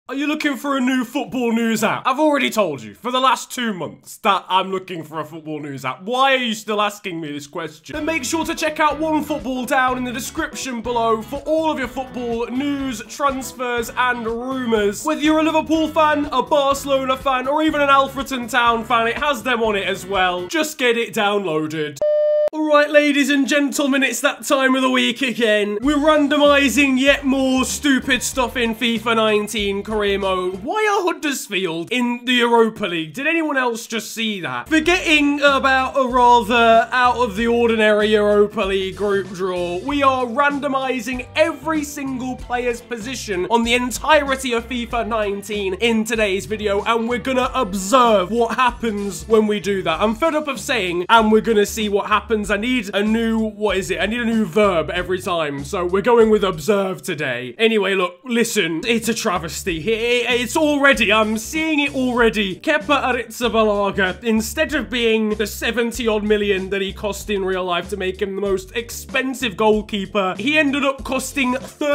Are you looking for a new football news app? I've already told you for the last 2 months that I'm looking for a football news app. Why are you still asking me this question? Then make sure to check out OneFootball down in the description below for all of your football news, transfers, and rumours. Whether you're a Liverpool fan, a Barcelona fan, or even an Alfreton Town fan, it has them on it as well. Just get it downloaded. Alright, ladies and gentlemen, it's that time of the week again. We're randomising yet more stupid stuff in FIFA 19 career mode. Why are Huddersfield in the Europa League? Did anyone else just see that? Forgetting about a rather out-of-the-ordinary Europa League group draw, we are randomising every single player's position on the entirety of FIFA 19 in today's video, and we're gonna observe what happens when we do that. I'm fed up of saying, and we're gonna see what happens. I need a new, I need a new verb every time, so we're going with observe today. Anyway, look, listen, it's a travesty. It's already, I'm seeing it already. Kepa Arrizabalaga, instead of being the 70-odd million that he cost in real life to make him the most expensive goalkeeper, he ended up costing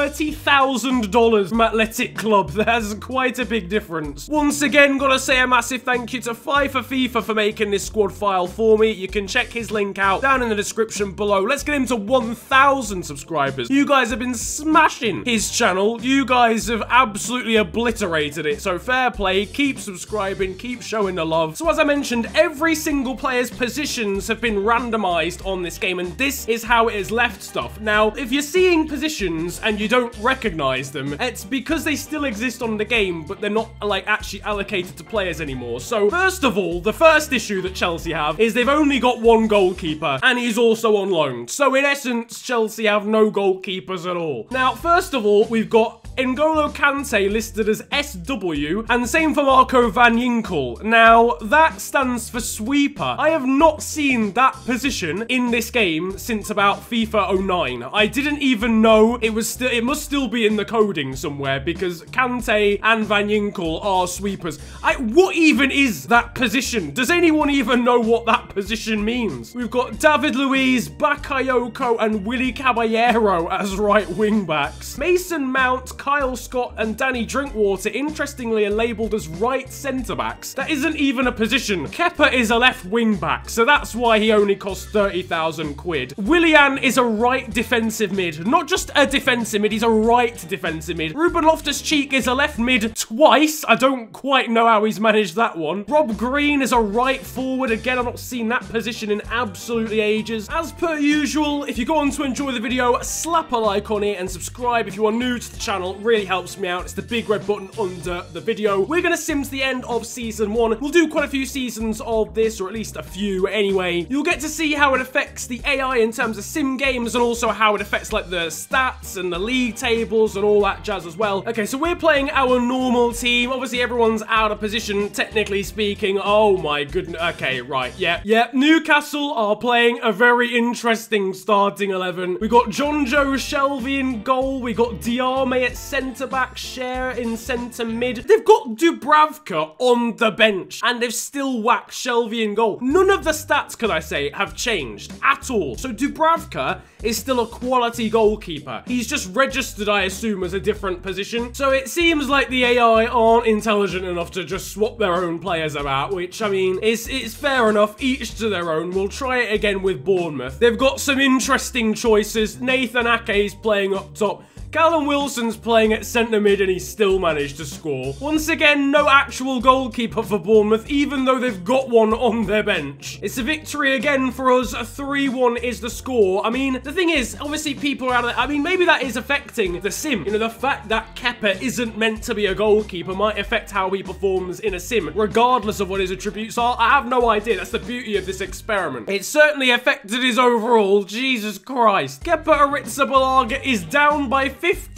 $30,000 from Athletic Club. That's quite a big difference. Once again, gotta say a massive thank you to FIFA for making this squad file for me. You can check his link out down in the description below. Let's get him to 1,000 subscribers. You guys have been smashing his channel. You guys have absolutely obliterated it. So fair play. Keep subscribing. Keep showing the love. So as I mentioned, every single player's positions have been randomized on this game, and this is how it is left stuff. Now, if you're seeing positions and you don't recognize them, it's because they still exist on the game, but they're not like actually allocated to players anymore. So first of all, the first issue that Chelsea have is they've only got one goalkeeper, and he's also on loan. So in essence, Chelsea have no goalkeepers at all. Now, first of all, we've got N'Golo Kante listed as SW, and same for Marco Van Ginkel. Now, that stands for sweeper. I have not seen that position in this game since about FIFA 09. I didn't even know it must still be in the coding somewhere, because Kante and Van Ginkel are sweepers. What even is that position? Does anyone even know what that position means? We've got David Luiz, Bakayoko, and Willy Caballero as right wing backs. Mason Mount, Kyle Scott, and Danny Drinkwater, interestingly, are labelled as right centre-backs. That isn't even a position. Kepa is a left wing-back, so that's why he only costs 30,000 quid. Willian is a right defensive mid. Not just a defensive mid, he's a right defensive mid. Ruben Loftus-Cheek is a left mid twice. I don't quite know how he's managed that one. Rob Green is a right forward. Again, I've not seen that position in absolutely ages. As per usual, if you go on to enjoy the video, slap a like on it and subscribe if you are new to the channel. It really helps me out. It's the big red button under the video. We're gonna sim to the end of season 1. We'll do quite a few seasons of this, or at least a few anyway. You'll get to see how it affects the AI in terms of sim games, and also how it affects like the stats and the league tables and all that jazz as well. Okay, so we're playing our normal team. Obviously, everyone's out of position, technically speaking. Oh my goodness. Okay, right. Yeah. Newcastle are playing a very interesting starting 11. We got Jonjo Shelvey in goal. We got Diarme at centre-back, Cher in centre-mid. They've got Dubravka on the bench, and they've still whacked Shelvey in goal. None of the stats, could I say, have changed at all. So Dubravka is still a quality goalkeeper. He's just registered, I assume, as a different position. So it seems like the AI aren't intelligent enough to just swap their own players about, which, I mean, it's fair enough. Each to their own. We'll try it again with Bournemouth. They've got some interesting choices. Nathan Ake's playing up top. Callum Wilson's playing at centre mid, and he's still managed to score. Once again, no actual goalkeeper for Bournemouth, even though they've got one on their bench. It's a victory again for us. A 3-1 is the score. I mean, the thing is, obviously people are out of it. I mean, maybe that is affecting the sim. You know, the fact that Kepa isn't meant to be a goalkeeper might affect how he performs in a sim, regardless of what his attributes are. I have no idea. That's the beauty of this experiment. It certainly affected his overall. Jesus Christ. Kepa Arrizabalaga is down by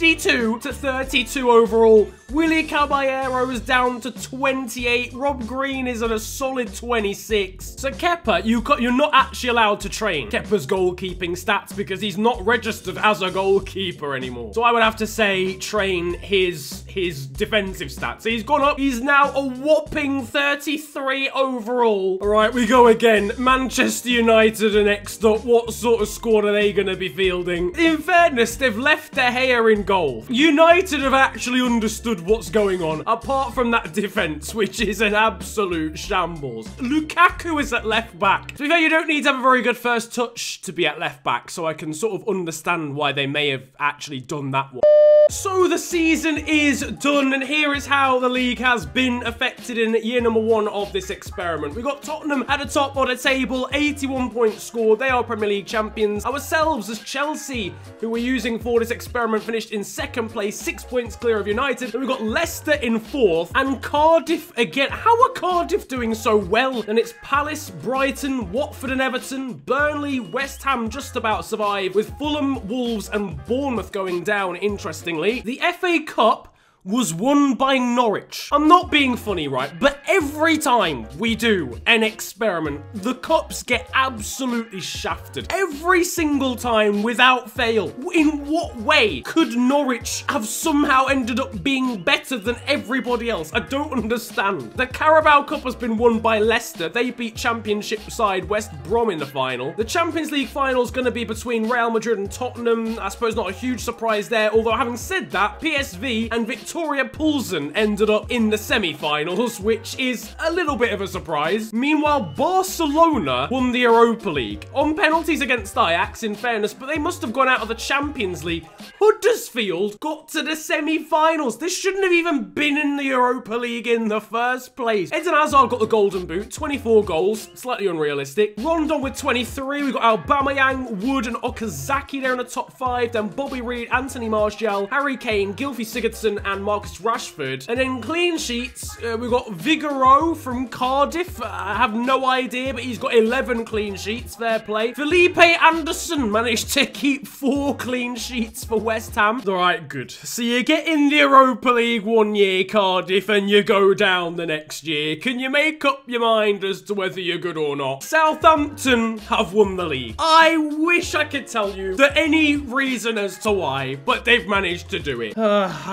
52 to 32 overall. Willy Caballero is down to 28. Rob Green is at a solid 26. So Kepa, you're not actually allowed to train Kepa's goalkeeping stats because he's not registered as a goalkeeper anymore. So I would have to say train his defensive stats. So he's gone up. He's now a whopping 33 overall. All right, we go again. Manchester United are next up. What sort of squad are they going to be fielding? In fairness, they've left De Gea in goal. United have actually understood understood what's going on, apart from that defense, which is an absolute shambles. Lukaku is at left back. To be fair, you don't need to have a very good first touch to be at left back, so I can sort of understand why they may have actually done that one. So the season is done, and here is how the league has been affected in year number 1 of this experiment. We got Tottenham at the top of the table, 81 points scored. They are Premier League champions. Ourselves as Chelsea, who we're using for this experiment, finished in 2nd place, 6 points clear of United. And we got Leicester in 4th, and Cardiff again. How are Cardiff doing so well? And it's Palace, Brighton, Watford and Everton, Burnley, West Ham just about survive, with Fulham, Wolves and Bournemouth going down, interestingly. The FA Cup was won by Norwich. I'm not being funny, right? But every time we do an experiment, the cups get absolutely shafted. Every single time without fail. In what way could Norwich have somehow ended up being better than everybody else? I don't understand. The Carabao Cup has been won by Leicester. They beat Championship side West Brom in the final. The Champions League final is going to be between Real Madrid and Tottenham. I suppose not a huge surprise there, although having said that, PSV and Victoria Pilsen ended up in the semi-finals, which is a little bit of a surprise. Meanwhile, Barcelona won the Europa League on penalties against Ajax, in fairness, but they must have gone out of the Champions League. Huddersfield got to the semi-finals. This shouldn't have even been in the Europa League in the first place. Eden Hazard got the golden boot, 24 goals, slightly unrealistic. Rondon with 23. We got Aubameyang, Wood and Okazaki there in the top 5. Then Bobby Reed, Anthony Martial, Harry Kane, Gylfi Sigurdsson and Marcus Rashford. And then clean sheets, we've got Vigouroux from Cardiff. I have no idea, but he's got 11 clean sheets. Fair play. Felipe Anderson managed to keep 4 clean sheets for West Ham. All right, good. So you get in the Europa League one year, Cardiff, and you go down the next year. Can you make up your mind as to whether you're good or not? Southampton have won the league. I wish I could tell you that any reason as to why, but they've managed to do it.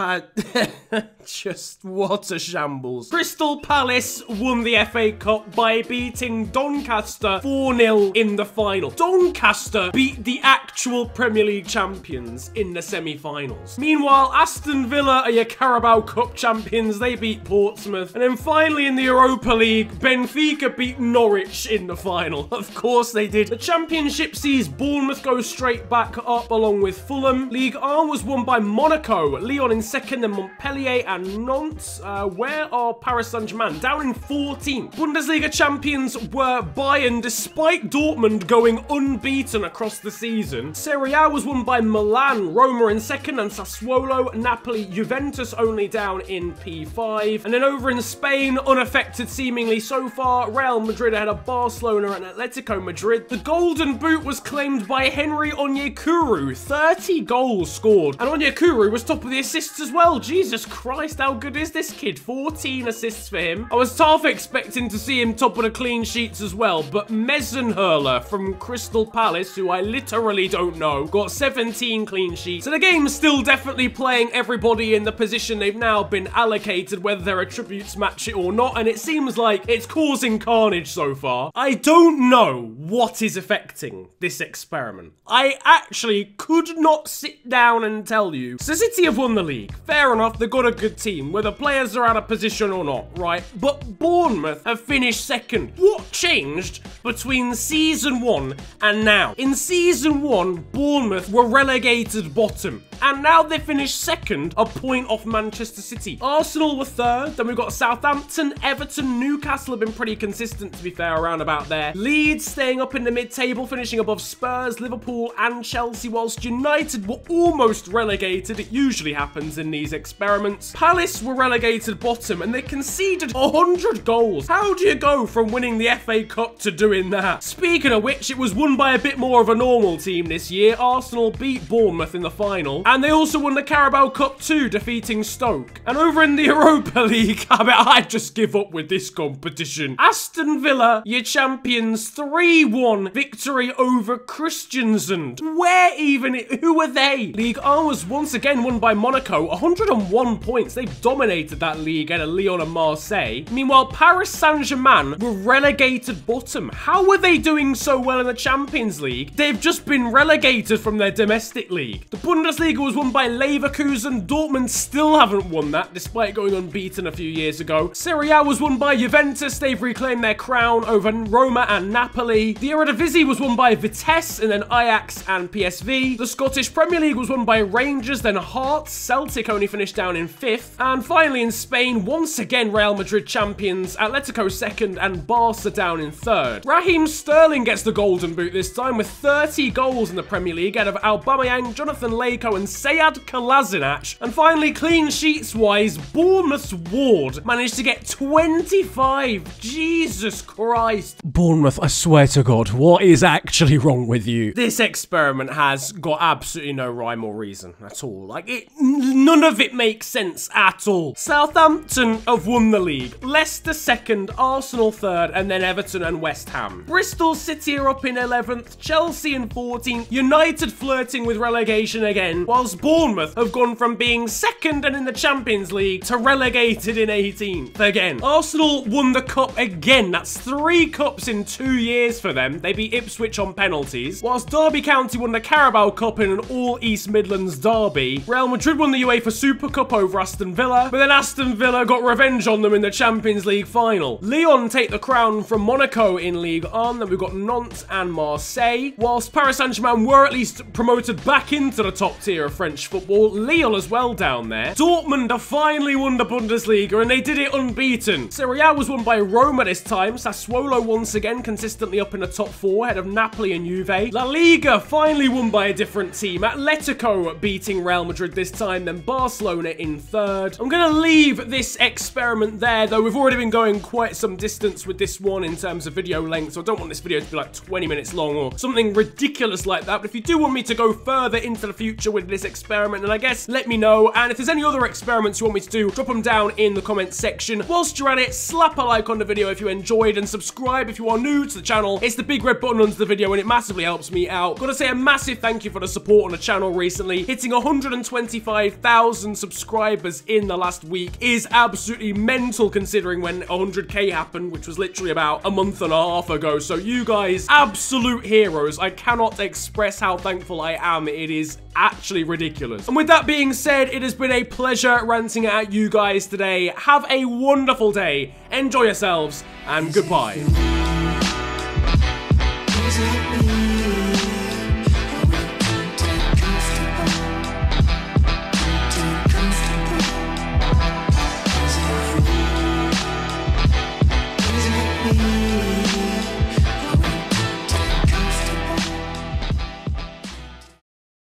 Just what a shambles. Crystal Palace won the FA Cup by beating Doncaster 4-0 in the final. Doncaster beat the actual Premier League champions in the semi-finals. Meanwhile, Aston Villa are your Carabao Cup champions. They beat Portsmouth. And then finally in the Europa League, Benfica beat Norwich in the final. Of course they did. The Championship sees Bournemouth go straight back up along with Fulham. Ligue 1 was won by Monaco, Lyon in 2nd, then Montpellier and Nantes. Where are Paris Saint-Germain? Down in 14th. Bundesliga champions were Bayern, despite Dortmund going unbeaten across the season. Serie A was won by Milan, Roma in 2nd, and Sassuolo, Napoli, Juventus only down in P5. And then over in Spain, unaffected seemingly so far, Real Madrid ahead of Barcelona and Atletico Madrid. The golden boot was claimed by Henry Onyekuru, 30 goals scored. And Onyekuru was top of the assists as well. Jesus Christ, how good is this kid? 14 assists for him. I was half expecting to see him top of the clean sheets as well, but Mezenhurler from Crystal Palace, who I literally don't know, got 17 clean sheets. So the game's still definitely playing everybody in the position they've now been allocated, whether their attributes match it or not, and it seems like it's causing carnage so far. I don't know what is affecting this experiment. I actually could not sit down and tell you. So City have won the league. Fair enough, they've got a good team, whether players are out of position or not, right? But Bournemouth have finished 2nd. What changed between season 1 and now? In season 1, Bournemouth were relegated bottom, and now they finished 2nd, a point off Manchester City. Arsenal were 3rd, then we've got Southampton, Everton, Newcastle have been pretty consistent, to be fair, around about there. Leeds staying up in the mid-table, finishing above Spurs, Liverpool and Chelsea, whilst United were almost relegated. It usually happens in these experiments. Palace were relegated bottom, and they conceded 100 goals. How do you go from winning the FA Cup to doing that? Speaking of which, it was won by a bit more of a normal team this year. Arsenal beat Bournemouth in the final, and they also won the Carabao Cup too, defeating Stoke. And over in the Europa League, I bet I'd just give up with this competition. Aston Villa, your champions, 3-1 victory over Kristiansund. Who are they? Ligue 1 was once again won by Monaco, 101 points. They've dominated that league at Lyon and Marseille. Meanwhile, Paris Saint-Germain were relegated bottom. How are they doing so well in the Champions League? They've just been relegated from their domestic league. The Bundesliga Bundesliga was won by Leverkusen. Dortmund still haven't won that, despite going unbeaten a few years ago. Serie A was won by Juventus. They've reclaimed their crown over Roma and Napoli. The Eredivisie was won by Vitesse and then Ajax and PSV. The Scottish Premier League was won by Rangers, then Hearts. Celtic only finished down in 5th. And finally in Spain, once again Real Madrid champions, Atletico 2nd and Barca down in 3rd. Raheem Sterling gets the golden boot this time with 30 goals in the Premier League out of Aubameyang, Jonathan Leko and Sead Kolasinac. And finally, clean sheets wise, Bournemouth's Ward managed to get 25. Jesus Christ. Bournemouth, I swear to God, what is actually wrong with you? This experiment has got absolutely no rhyme or reason at all. Like, none of it makes sense at all. Southampton have won the league. Leicester 2nd, Arsenal 3rd, and then Everton and West Ham. Bristol City are up in 11th, Chelsea in 14th, United flirting with relegation again, whilst Bournemouth have gone from being 2nd and in the Champions League to relegated in 18th again. Arsenal won the cup again. That's 3 cups in 2 years for them. They beat Ipswich on penalties. Whilst Derby County won the Carabao Cup in an all East Midlands derby. Real Madrid won the UEFA Super Cup over Aston Villa, but then Aston Villa got revenge on them in the Champions League final. Lyon take the crown from Monaco in Ligue 1. Then we've got Nantes and Marseille. Whilst Paris Saint-Germain were at least promoted back into the top tier of French football, Lille as well down there. Dortmund have finally won the Bundesliga and they did it unbeaten. Serie A was won by Roma this time. Sassuolo once again consistently up in the top 4 ahead of Napoli and Juve. La Liga finally won by a different team. Atletico beating Real Madrid this time, then Barcelona in 3rd. I'm going to leave this experiment there, though we've already been going quite some distance with this one in terms of video length, so I don't want this video to be like 20 minutes long or something ridiculous like that. But if you do want me to go further into the future with this experiment, then I guess let me know. And if there's any other experiments you want me to do, drop them down in the comments section. Whilst you're at it, slap a like on the video if you enjoyed and subscribe if you are new to the channel. It's the big red button under the video and it massively helps me out. Gotta say a massive thank you for the support on the channel recently. Hitting 125,000 subscribers in the last week is absolutely mental considering when 100k happened, which was literally about a month and a half ago. So you guys, absolute heroes. I cannot express how thankful I am. It is actually ridiculous. And with that being said, it has been a pleasure ranting at you guys today. Have a wonderful day. Enjoy yourselves and goodbye.